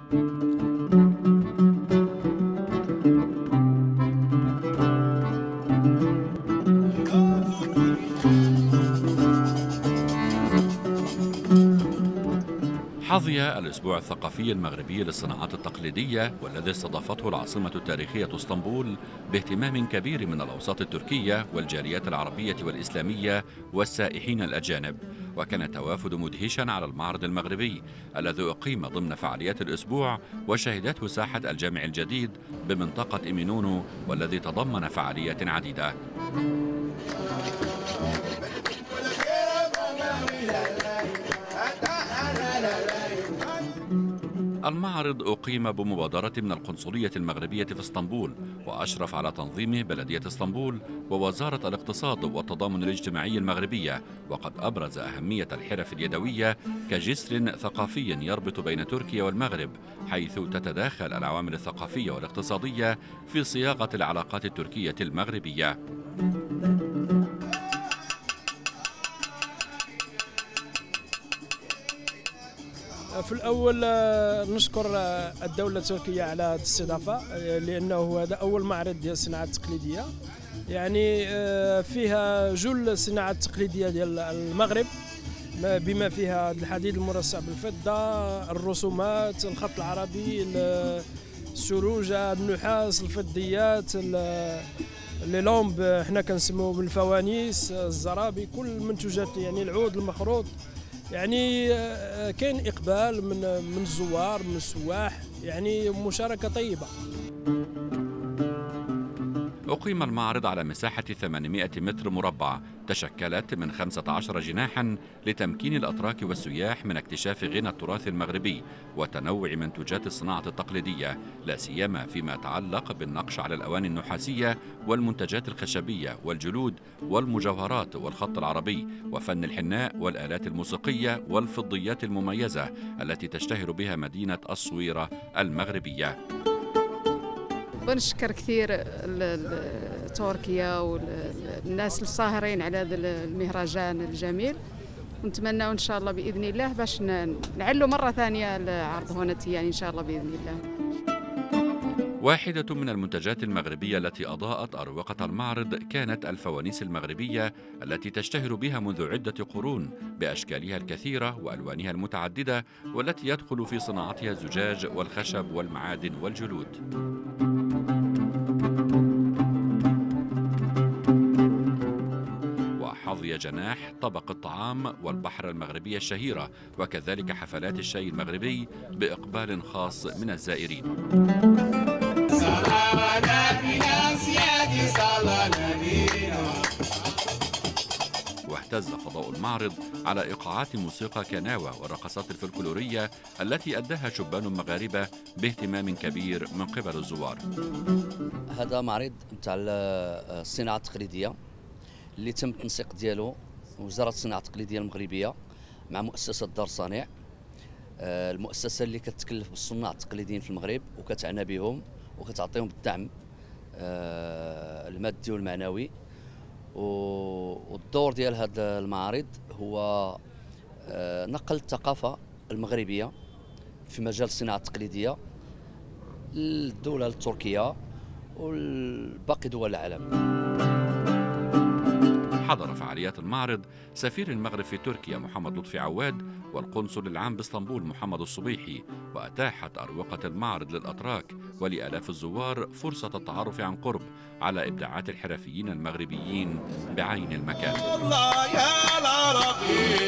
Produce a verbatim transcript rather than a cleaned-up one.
حظي الأسبوع الثقافي المغربي للصناعات التقليدية والذي استضافته العاصمة التاريخية اسطنبول باهتمام كبير من الأوساط التركية والجاليات العربية والإسلامية والسائحين الأجانب، وكان توافد مدهشا على المعرض المغربي الذي أقيم ضمن فعاليات الأسبوع وشهدته ساحة الجامع الجديد بمنطقة إيمينونو، والذي تضمن فعاليات عديدة. المعرض أقيم بمبادرة من القنصلية المغربية في اسطنبول، وأشرف على تنظيمه بلدية اسطنبول ووزارة الاقتصاد والتضامن الاجتماعي المغربية، وقد أبرز أهمية الحرف اليدوية كجسر ثقافي يربط بين تركيا والمغرب، حيث تتداخل العوامل الثقافية والاقتصادية في صياغة العلاقات التركية المغربية. في الأول نشكر الدولة التركية على هذه الاستضافة، لأنه هذا أول معرض ديال الصناعة التقليدية، يعني فيها جل الصناعة التقليدية ديال المغرب بما فيها الحديد المرصع بالفضة، الرسومات، الخط العربي، السروجة، النحاس، الفضيات، لي لومب حنا كنسموه بالفوانيس، الزرابي، كل المنتوجات، يعني العود المخروط. يعني كاين إقبال من من الزوار، من السواح، يعني مشاركة طيبة. أقيم المعرض على مساحة ثمانمائة متر مربع تشكلت من خمسة عشر جناحا لتمكين الأتراك والسياح من اكتشاف غنى التراث المغربي وتنوع منتوجات الصناعة التقليدية، لا سيما فيما يتعلق بالنقش على الأواني النحاسية والمنتجات الخشبية والجلود والمجوهرات والخط العربي وفن الحناء والآلات الموسيقية والفضيات المميزة التي تشتهر بها مدينة الصويرة المغربية. ونشكر كثير تركيا والناس الساهرين على هذا المهرجان الجميل، ونتمنى ان شاء الله باذن الله باش نعلو مره ثانيه العرض هنا يعني ان شاء الله باذن الله. واحدة من المنتجات المغربية التي أضاءت أروقة المعرض كانت الفوانيس المغربية التي تشتهر بها منذ عدة قرون بأشكالها الكثيرة وألوانها المتعددة، والتي يدخل في صناعتها الزجاج والخشب والمعادن والجلود. وحظي جناح طبق الطعام والبحر المغربية الشهيرة، وكذلك حفلات الشاي المغربي بإقبال خاص من الزائرين. واهتز فضاء المعرض على إيقاعات موسيقى كناوة والرقصات الفلكلورية التي أداها شبان مغاربة باهتمام كبير من قبل الزوار. هذا معرض نتاع الصناعة التقليدية اللي تم التنسيق ديالو وزارة الصناعة التقليدية المغربية مع مؤسسة دار صانع، المؤسسة اللي كتكلف بالصناع التقليديين في المغرب وكتعنى بهم وكتعطيهم الدعم المادي والمعنوي. والدور ديال هذا المعارض هو نقل الثقافة المغربية في مجال الصناعة التقليدية للدولة التركية والباقي دول العالم. حضر فعاليات المعرض سفير المغرب في تركيا محمد لطفي عواد والقنصل العام باسطنبول محمد الصبيحي، وأتاحت أروقة المعرض للأتراك ولآلاف الزوار فرصة التعرف عن قرب على إبداعات الحرفيين المغربيين بعين المكان.